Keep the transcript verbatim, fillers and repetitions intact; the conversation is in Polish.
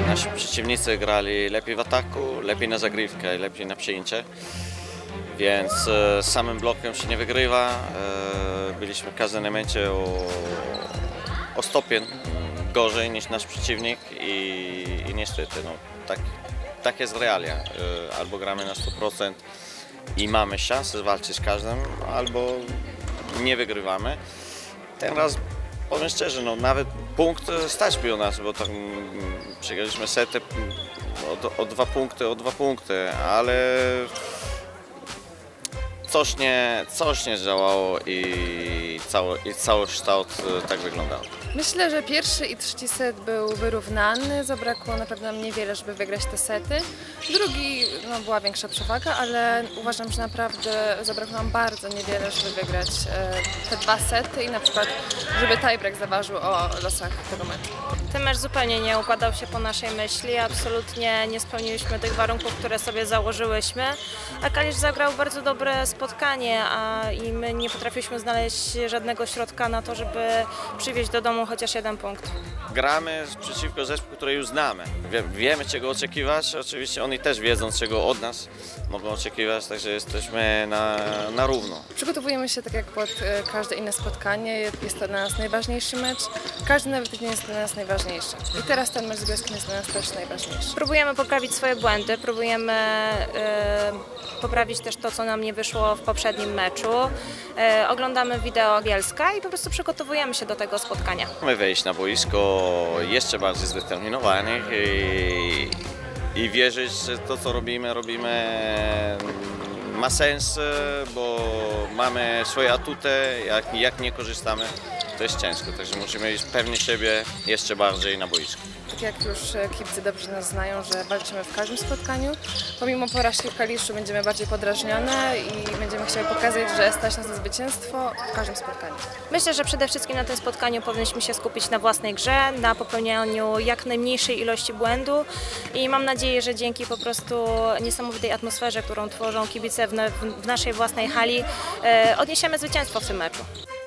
nasi przeciwnicy grali lepiej w ataku, lepiej na zagrywkę, lepiej na przyjęcie, więc e, samym blokiem się nie wygrywa. E, byliśmy w każdym elemencie o, o stopień gorzej niż nasz przeciwnik i, i niestety no, tak, tak jest realia. E, albo gramy na sto procent i mamy szansę zwalczyć z każdym, albo nie wygrywamy. Teraz powiem szczerze, no, nawet punkt stać by u nas, bo tam przegraliśmy sety o, o dwa punkty, o dwa punkty, ale coś nie, coś nie działało i cały, i cały kształt tak wyglądał. Myślę, że pierwszy i trzeci set był wyrównany, zabrakło naprawdę nam niewiele, żeby wygrać te sety. Drugi no, była większa przewaga, ale uważam, że naprawdę zabrakło nam bardzo niewiele, żeby wygrać e, te dwa sety i na przykład, żeby tiebreak zaważył o losach tego meczu. Ten mecz zupełnie nie układał się po naszej myśli, absolutnie nie spełniliśmy tych warunków, które sobie założyłyśmy, a Kalisz zagrał bardzo dobre spotkanie, a i my nie potrafiliśmy znaleźć żadnego środka na to, żeby przywieźć do domu chociaż jeden punkt. Gramy przeciwko zespołu, który już znamy. Wie, wiemy, czego oczekiwać. Oczywiście oni też wiedzą, czego od nas mogą oczekiwać, także jesteśmy na, na równo. Przygotowujemy się tak jak pod e, każde inne spotkanie. Jest to dla nas najważniejszy mecz. Każdy nawet nie jest dla nas najważniejszy. I teraz ten mecz z Bielskiem jest dla nas też najważniejszy. Próbujemy poprawić swoje błędy, próbujemy e, poprawić też to, co nam nie wyszło w poprzednim meczu. E, oglądamy wideo Bielska i po prostu przygotowujemy się do tego spotkania. My wejść na boisko jeszcze bardziej zdeterminowanych i, i wierzyć, że to, co robimy, robimy ma sens, bo mamy swoje atuty, jak, jak nie korzystamy, to jest ciężko, także musimy iść pewnie siebie jeszcze bardziej na boisku. Tak jak już kibice dobrze nas znają, że walczymy w każdym spotkaniu. Pomimo porażki w Kaliszu będziemy bardziej podrażnione i będziemy chciały pokazać, że stać nas na zwycięstwo w każdym spotkaniu. Myślę, że przede wszystkim na tym spotkaniu powinniśmy się skupić na własnej grze, na popełnianiu jak najmniejszej ilości błędu i mam nadzieję, że dzięki po prostu niesamowitej atmosferze, którą tworzą kibice w, w naszej własnej hali, e, odniesiemy zwycięstwo w tym meczu.